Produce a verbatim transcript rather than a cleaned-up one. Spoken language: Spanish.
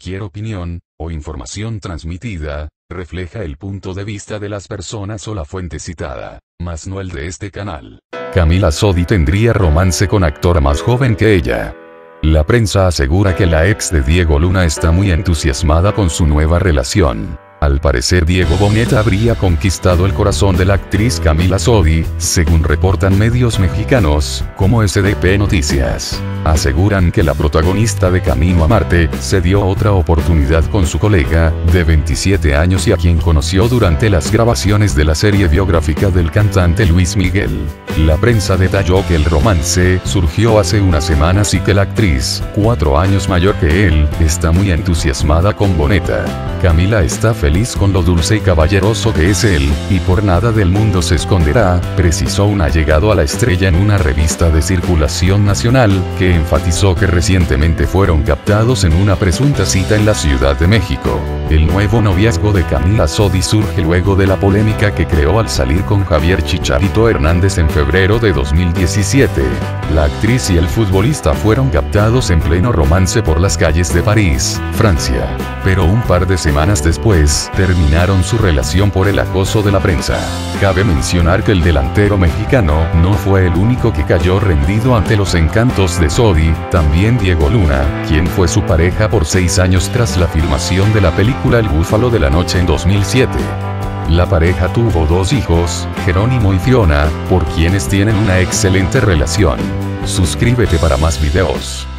Cualquier opinión, o información transmitida, refleja el punto de vista de las personas o la fuente citada, mas no el de este canal. Camila Sodi tendría romance con actor más joven que ella. La prensa asegura que la ex de Diego Luna está muy entusiasmada con su nueva relación. Al parecer Diego Boneta habría conquistado el corazón de la actriz Camila Sodi, según reportan medios mexicanos, como S D P Noticias. Aseguran que la protagonista de Camino a Marte, se dio otra oportunidad con su colega, de veintisiete años y a quien conoció durante las grabaciones de la serie biográfica del cantante Luis Miguel. La prensa detalló que el romance surgió hace unas semanas y que la actriz, cuatro años mayor que él, está muy entusiasmada con Boneta. Camila está feliz con lo dulce y caballeroso que es él, y por nada del mundo se esconderá, precisó un allegado a la estrella en una revista de circulación nacional, que enfatizó que recientemente fueron captados en una presunta cita en la Ciudad de México. El nuevo noviazgo de Camila Sodi surge luego de la polémica que creó al salir con Javier Chicharito Hernández en febrero de dos mil diecisiete. La actriz y el futbolista fueron captados en pleno romance por las calles de París, Francia. Pero un par de semanas después, terminaron su relación por el acoso de la prensa. Cabe mencionar que el delantero mexicano no fue el único que cayó rendido ante los encantos de Sodi, también Diego Luna, quien fue su pareja por seis años tras la filmación de la película El Búfalo de la Noche en dos mil siete. La pareja tuvo dos hijos, Jerónimo y Fiona, por quienes tienen una excelente relación. Suscríbete para más videos.